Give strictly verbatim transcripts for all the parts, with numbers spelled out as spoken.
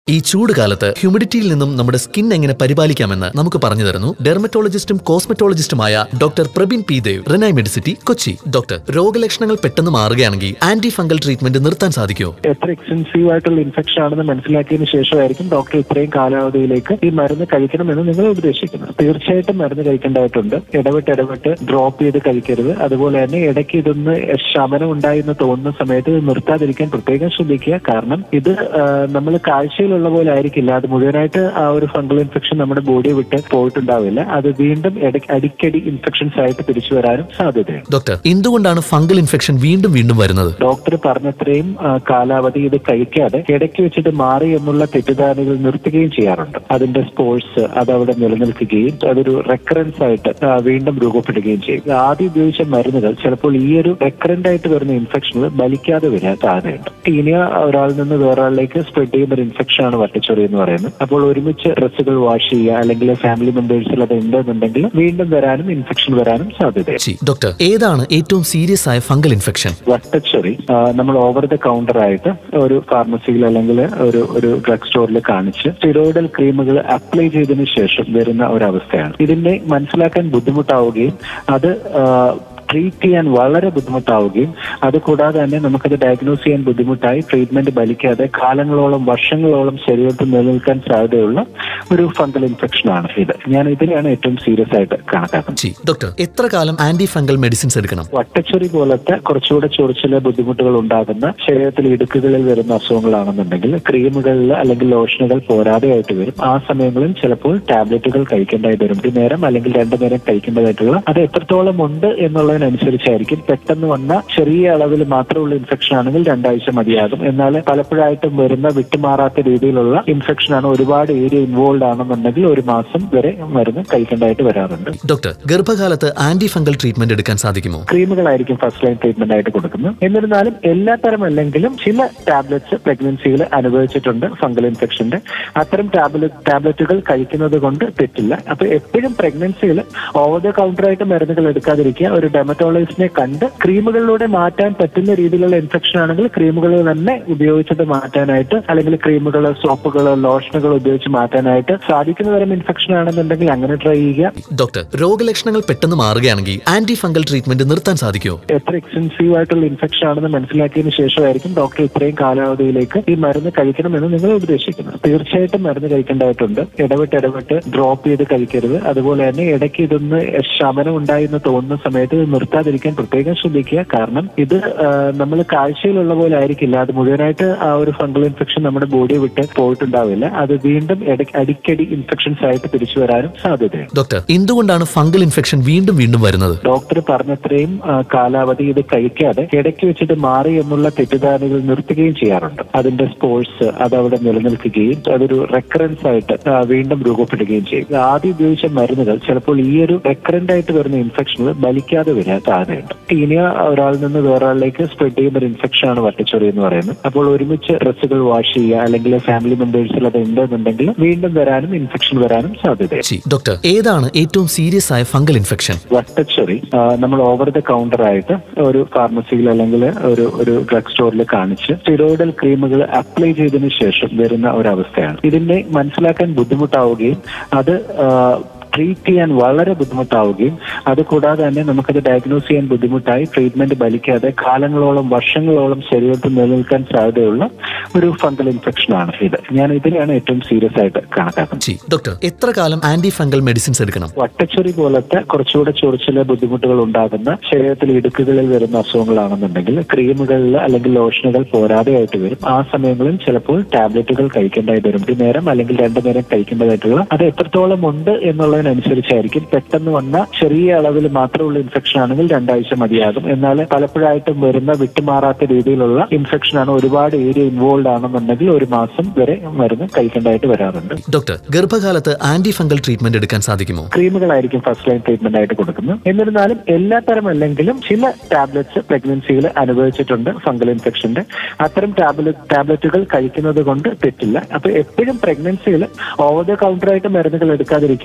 ഈ ചൂട് കാലത്ത് ഹ്യൂമിഡിറ്റിയിൽ നിന്നും നമ്മുടെ സ്കിൻ എങ്ങനെ പരിപാലിക്കാമെന്ന് നമുക്ക് പറഞ്ഞു തരുന്നു ഡെർമറ്റോളജിസ്റ്റും കോസ്മെറ്റോളജിസ്റ്റുമായ doctor Prabin P Dev, Renai medicity, Kochi. Doctor, രോഗലക്ഷണങ്ങൾ പെട്ടെന്ന് മാറുകയാണെങ്കിൽ ആന്റി ഫംഗൽ ട്രീറ്റ്മെന്റ് നിർത്താൻ സാധിക്കുമോ? എത്ര എക്സ്റ്റൻസീവ് ആയിട്ടുള്ള ഇൻഫെക്ഷൻ ആണെന്ന് മനസ്സിലാക്കിയതിനു ശേഷമായിരിക്കും ഡോക്ടർ ഇത്രയും കാലാവധിയിലേക്ക് ഈ മരുന്ന് കഴിക്കണമെന്ന് നിങ്ങൾ ഉപദേശിക്കുന്നത്. തീർച്ചയായിട്ടും മരുന്ന് കഴിക്കേണ്ടതായിട്ടുണ്ട്. ഇടവിട്ട് ഇടവിട്ട് ഡ്രോപ്പ് ചെയ്ത് കഴിക്കരുത്. അതുപോലെ തന്നെ ഇടയ്ക്ക് ഇതൊന്ന് ശമനം ഉണ്ടായി എന്ന് തോന്നുന്ന സമയത്ത് ഇത് നിർത്താതിരിക്കാൻ പ്രത്യേകം ശ്രദ്ധിക്കുക. കാരണം ഇത് നമ്മൾ കാഴ്ചയിലുള്ള പോലെ ആയിരിക്കില്ല. അത് മുഴുവനായിട്ട് ആ ഒരു ഫംഗൽ ഇൻഫെക്ഷൻ നമ്മുടെ ബോഡിയെ വിട്ട് പോയിട്ടുണ്ടാവില്ല. അത് വീണ്ടും അടിക്കടി ഇൻഫെക്ഷൻസ് ആയിട്ട് തിരിച്ചു വരാനും സാധ്യതയുണ്ട്. ഡോക്ടർ, എന്തുകൊണ്ടാണ് ഫംഗൽ ഇൻഫെക്ഷൻ വീണ്ടും വീണ്ടും വരുന്നത്? ഡോക്ടർ പറഞ്ഞത്രയും കാലാവധി ഇത് കഴിക്കാതെ ഇടയ്ക്ക് വെച്ചിട്ട് മാറി എന്നുള്ള തെറ്റിദ്ധാരണകൾ നിർത്തുകയും ചെയ്യാറുണ്ട്. അതിന്റെ സ്പോർട്സ് അതവിടെ നിലനിൽക്കുകയും അതൊരു റെക്കറൻസ് ആയിട്ട് വീണ്ടും രൂപപ്പെടുകയും ചെയ്യും. ആദ്യം ഉപയോഗിച്ച മരുന്നുകൾ ചിലപ്പോൾ ഈ ഒരു റെക്കറന്റ് ആയിട്ട് വരുന്ന ഇൻഫെക്ഷനുകൾ ബലിക്കാതെ വരാൻ സാധ്യതയുണ്ട്. ഇനി ഒരാളിൽ നിന്ന് വേറൊരാളിലേക്ക് സ്പ്രെഡ് ചെയ്യുന്ന ഒരു ഇൻഫെക്ഷൻ ആണ് വട്ടച്ചൊറി എന്ന് പറയുന്നത്. അപ്പോൾ ഒരുമിച്ച് ഡ്രസ്സുകൾ വാഷ് ചെയ്യുക, അല്ലെങ്കിൽ ഫാമിലി മെമ്പേഴ്സിൽ അത് ഉണ്ടെന്നുണ്ടെങ്കിൽ വീണ്ടും വരാനും ഇൻഫെക്ഷൻ വരാനും സാധ്യതയുണ്ട്. ഡോക്ടർ, ഏതാണ് ഏറ്റവും സീരിയസ് ആയ ഫംഗൽ ഇൻഫെക്ഷൻ? വട്ടച്ചൊറി നമ്മൾ ഓവർ ദ കൗണ്ടർ ആയിട്ട് ഒരു ഫാർമസിയിൽ അല്ലെങ്കിൽ ഒരു ഒരു ഡ്രഗ് സ്റ്റോറിൽ കാണിച്ച് സ്റ്റിറോയിഡൽ ക്രീമുകൾ അപ്ലൈ ചെയ്തതിനു ശേഷം വരുന്ന ഒരവസ്ഥയാണ്. ഇതിനെ മനസ്സിലാക്കാൻ ബുദ്ധിമുട്ടാവുകയും അത് ട്രീറ്റ് ചെയ്യാൻ വളരെ ബുദ്ധിമുട്ടാവുകയും അതുകൂടാതെ തന്നെ നമുക്കത് ഡയഗ്നോസ് ചെയ്യാൻ ബുദ്ധിമുട്ടായി ട്രീറ്റ്മെന്റ് ഫലിക്കാതെ കാലങ്ങളോളം വർഷങ്ങളോളം ശരീരത്തിൽ നിലനിൽക്കാൻ സാധ്യതയുള്ള ഒരു ഫംഗൽ ഇൻഫെക്ഷൻ ആണ് ഇത്. ഞാൻ ഇതിനെയാണ് ഏറ്റവും സീരിയസ് ആയിട്ട് കണക്കാക്കുന്നത്. ഡോക്ടർ, എത്ര കാലം ആന്റി ഫംഗൽ മെഡിസിൻസ് എടുക്കണം? വട്ടച്ചൊറി പോലത്തെ കുറച്ചുകൂടെ ചൊറിച്ചിലെ ബുദ്ധിമുട്ടുകൾ ഉണ്ടാകുന്ന ശരീരത്തിൽ ഇടുക്കുകളിൽ വരുന്ന അസുഖങ്ങളാണെന്നുണ്ടെങ്കിൽ ക്രീമുകളിൽ അല്ലെങ്കിൽ ലോഷനുകൾ പോരാതെയായിട്ട് വരും. ആ സമയങ്ങളിൽ ചിലപ്പോൾ ടാബ്ലറ്റുകൾ കഴിക്കേണ്ടതായിട്ട് വരും. ഒരു നേരം അല്ലെങ്കിൽ രണ്ടു നേരം കഴിക്കേണ്ടതായിട്ടുള്ള അത് എത്രത്തോളം ഉണ്ട് എന്നുള്ള അനുസരിച്ചായിരിക്കും. പെട്ടെന്ന് വന്ന ചെറിയ അളവിൽ മാത്രമുള്ള ഇൻഫെക്ഷൻ ആണെങ്കിൽ രണ്ടാഴ്ച മതിയാകും. എന്നാൽ പലപ്പോഴായിട്ടും വരുന്ന വിട്ടുമാറാത്ത രീതിയിലുള്ള ഇൻഫെക്ഷൻ ആണ്, ഒരുപാട് ഏരിയ ഇൻവോൾവ് ആണെന്നുണ്ടെങ്കിൽ ഒരു മാസം വരെ മരുന്ന് കഴിക്കേണ്ടതായിട്ട് വരാറുണ്ട്. ഡോക്ടർ, ഗർഭകാലത്ത് ആന്റി ഫംഗൽ ട്രീറ്റ്മെന്റ് എടുക്കാൻ സാധിക്കുമോ? ക്രീമുകളായിരിക്കും ഫസ്റ്റ് ലൈൻ ട്രീറ്റ്മെന്റ് ആയിട്ട് കൊടുക്കുന്നത്. എന്നിരുന്നാലും എല്ലാ തരം അല്ലെങ്കിലും ചില ടാബ്ലറ്റ്സ് പ്രഗ്നൻസികൾ അനുഭവിച്ചിട്ടുണ്ട് ഫംഗൽ ഇൻഫെക്ഷന്റെ. അത്തരം ടാബ്ലറ്റ് ടാബ്ലറ്റുകൾ കഴിക്കുന്നത് കൊണ്ട് തെറ്റില്ല. അപ്പൊ എപ്പോഴും പ്രഗ്നൻസികൾ ഓവർ ദ കൗണ്ടറായിട്ട് മരുന്നുകൾ എടുക്കാതിരിക്കുക. ഒരു ഡെർമറ്റോളജിസ്റ്റിനെ കണ്ട് ക്രീമുകളിലൂടെ മാറ്റാൻ പറ്റുന്ന രീതിയിലുള്ള ഇൻഫെക്ഷൻ ആണെങ്കിൽ ക്രീമുകൾ തന്നെ ഉപയോഗിച്ചിട്ട് മാറ്റാനായിട്ട്, അല്ലെങ്കിൽ ക്രീമുകൾ, സോപ്പുകൾ, ലോഷനുകൾ ഉപയോഗിച്ച് മാറ്റാനായിട്ട് സാധിക്കുന്ന തരം ഇൻഫെക്ഷൻ ആണെന്നുണ്ടെങ്കിൽ അങ്ങനെ ട്രൈ ചെയ്യുക. ഡോക്ടർ, രോഗലക്ഷണങ്ങൾ പെട്ടെന്ന് മാറുകയാണെങ്കിൽ ആന്റി ഫംഗൽ ട്രീറ്റ്മെന്റ് നിർത്താൻ സാധിക്കുമോ? എത്ര എക്സ്റ്റൻസീവ് ആയിട്ടുള്ള ഇൻഫെക്ഷൻ ആണെന്ന് മനസ്സിലാക്കിയതിനു ശേഷമായിരിക്കും ഡോക്ടർ ഇത്രയും കാലാവധിയിലേക്ക് ഈ മരുന്ന് കഴിക്കണമെന്ന് നിങ്ങൾ ഉപദേശിക്കുന്നത്. തീർച്ചയായിട്ടും മരുന്ന് കഴിക്കേണ്ടതായിട്ടുണ്ട്. ഇടവിട്ട് ഇടവിട്ട് ഡ്രോപ്പ് ചെയ്ത് കഴിക്കരുത്. അതുപോലെ തന്നെ ഇടയ്ക്ക് ഇതൊന്ന് ശമനം ഉണ്ടായി എന്ന് തോന്നുന്ന സമയത്ത് നിർത്താതിരിക്കാൻ പ്രത്യേകം ശ്രദ്ധിക്കുക. കാരണം ഇത് നമ്മൾ കാഴ്ചയിലുള്ള പോലെ ആയിരിക്കില്ല. അത് മുഴുവനായിട്ട് ആ ഒരു ഫംഗൽ ഇൻഫെക്ഷൻ നമ്മുടെ ബോഡിയെ വിട്ട് പോയിട്ടുണ്ടാവില്ല. അത് വീണ്ടും അടിക്കടി ഇൻഫെക്ഷൻസ് ആയിട്ട് തിരിച്ചു വരാനും സാധ്യതയുണ്ട്. ഡോക്ടർ, എന്തുകൊണ്ടാണ് ഫംഗൽ ഇൻഫെക്ഷൻ വീണ്ടും വീണ്ടും വരുന്നത്? ഡോക്ടർ പറഞ്ഞത്രയും കാലാവധി ഇത് കഴിക്കാതെ ഇടയ്ക്ക് വെച്ചിട്ട് മാറി എന്നുള്ള തെറ്റിദ്ധാരണകൾ നിർത്തുകയും ചെയ്യാറുണ്ട്. അതിന്റെ സ്പോർട്സ് അതവിടെ നിലനിൽക്കുകയും അതൊരു റെക്കറൻസ് ആയിട്ട് വീണ്ടും രൂപപ്പെടുകയും ചെയ്യും. ആദ്യം ഉപയോഗിച്ച മരുന്നുകൾ ചിലപ്പോൾ ഈ ഒരു റെക്കറന്റ് ആയിട്ട് വരുന്ന ഇൻഫെക്ഷനുകൾ ബലിക്കാതെ വരാൻ സാധ്യതയുണ്ട്. ഇനി ഒരാളിൽ നിന്ന് വേറൊരാളിലേക്ക് സ്പ്രെഡ് ചെയ്യുന്ന ഒരു ഇൻഫെക്ഷൻ ആണ് വട്ടച്ചൊറി എന്ന് പറയുന്നത്. അപ്പോൾ ഒരുമിച്ച് ഡ്രസ്സുകൾ വാഷ് ചെയ്യുക, അല്ലെങ്കിൽ ഫാമിലി മെമ്പേഴ്സിൽ അത് ഉണ്ടെന്നുണ്ടെങ്കിൽ വീണ്ടും വരാനും ഇൻഫെക്ഷൻ വരാനും സാധ്യതയുണ്ട്. ഡോക്ടർ, ഏതാണ് ഏറ്റവും സീരിയസ് ആയ ഫംഗൽ ഇൻഫെക്ഷൻ? വട്ടച്ചൊറി നമ്മൾ ഓവർ ദ കൗണ്ടർ ആയിട്ട് ഒരു ഫാർമസിയിൽ അല്ലെങ്കിൽ ഒരു ഒരു ഡ്രഗ് സ്റ്റോറിൽ കാണിച്ച് സ്റ്റിറോയിഡൽ ക്രീമുകൾ അപ്ലൈ ചെയ്തതിനു ശേഷം വരുന്ന ഒരവസ്ഥയാണ്. ഇതിനെ മനസ്സിലാക്കാൻ ബുദ്ധിമുട്ടാവുകയും അത് ട്രീറ്റ് ചെയ്യാൻ വളരെ ബുദ്ധിമുട്ടാവുകയും അതുകൂടാതെ തന്നെ നമുക്കത് ഡയഗ്നോസ് ചെയ്യാൻ ബുദ്ധിമുട്ടായി ട്രീറ്റ്മെന്റ് ഫലിക്കാതെ കാലങ്ങളോളം വർഷങ്ങളോളം ശരീരത്തിൽ നിലനിൽക്കാൻ സാധ്യതയുള്ള ഒരു ഫംഗൽ ഇൻഫെക്ഷൻ ആണ് ഇത്. ഞാൻ ഇതിനെയാണ് ഏറ്റവും സീരിയസ് ആയിട്ട് കണക്കാക്കുന്നത്. ഡോക്ടർ, എത്ര കാലം ആന്റി ഫംഗൽ മെഡിസിൻസ് എടുക്കണം? വട്ടച്ചൊറി പോലത്തെ കുറച്ചുകൂടെ ചൊറിച്ചിലെ ബുദ്ധിമുട്ടുകൾ ഉണ്ടാകുന്ന ശരീരത്തിൽ ഇടുക്കുകളിൽ വരുന്ന അസുഖങ്ങളാണെന്നുണ്ടെങ്കിൽ ക്രീമുകളിൽ അല്ലെങ്കിൽ ലോഷനുകൾ പോരാതെയായിട്ട് വരും. ആ സമയങ്ങളിൽ ചിലപ്പോൾ ടാബ്ലറ്റുകൾ കഴിക്കേണ്ടതായിട്ട് വരും. ഒരു നേരം അല്ലെങ്കിൽ രണ്ടു നേരം കഴിക്കേണ്ടതായിട്ടുള്ള അത് എത്രത്തോളം ഉണ്ട് എന്നുള്ള അനുസരിച്ചായിരിക്കും. പെട്ടെന്ന് വന്ന ചെറിയ അളവിൽ മാത്രമുള്ള ഇൻഫെക്ഷൻ ആണെങ്കിൽ രണ്ടാഴ്ച മതിയാകും. എന്നാൽ പലപ്പോഴായിട്ടും വരുന്ന വിട്ടുമാറാത്ത രീതിയിലുള്ള ഇൻഫെക്ഷൻ ആണ്, ഒരുപാട് ഏരിയ ഇൻവോൾവ് ആണെന്നുണ്ടെങ്കിൽ ഒരു മാസം വരെ മരുന്ന് കഴിക്കേണ്ടതായിട്ട് വരാറുണ്ട്. ഡോക്ടർ, ഗർഭകാലത്ത് ആന്റി ഫംഗൽ ട്രീറ്റ്മെന്റ് എടുക്കാൻ സാധിക്കുമോ? ക്രീമുകളായിരിക്കും ഫസ്റ്റ് ലൈൻ ട്രീറ്റ്മെന്റ് ആയിട്ട് കൊടുക്കുന്നത്. എന്നിരുന്നാലും എല്ലാ തരം അല്ലെങ്കിലും ചില ടാബ്ലറ്റ്സ് പ്രഗ്നൻസികൾ അനുഭവിച്ചിട്ടുണ്ട് ഫംഗൽ ഇൻഫെക്ഷന്റെ. അത്തരം ടാബ്ലറ്റ് ടാബ്ലറ്റുകൾ കഴിക്കുന്നത് കൊണ്ട് തെറ്റില്ല. അപ്പൊ എപ്പോഴും പ്രഗ്നൻസികൾ ഓവർ ദ കൗണ്ടറായിട്ട് മരുന്നുകൾ എടുക്കാതിരിക്കുക. ഒരു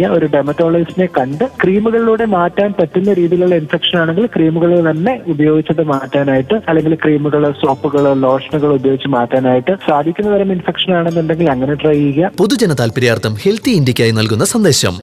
ഡെർമറ്റോളജിസ്റ്റിനെ കണ്ട് ക്രീമുകളിലൂടെ മാറ്റാൻ പറ്റുന്ന രീതിയിലുള്ള ഇൻഫെക്ഷൻ ആണെങ്കിൽ ക്രീമുകൾ തന്നെ ഉപയോഗിച്ചത് മാറ്റാനായിട്ട്, അല്ലെങ്കിൽ ക്രീമുകൾ, സോപ്പുകൾ, ലോഷനുകൾ ഉപയോഗിച്ച് മാറ്റാനായിട്ട് സാധിക്കുന്ന തരം ഇൻഫെക്ഷൻ ആണെന്നുണ്ടെങ്കിൽ അങ്ങനെ ട്രൈ ചെയ്യുക. പൊതുജന താൽപര്യാർത്ഥം ഹെൽത്തി ഇന്ത്യക്കായി നൽകുന്ന സന്ദേശം.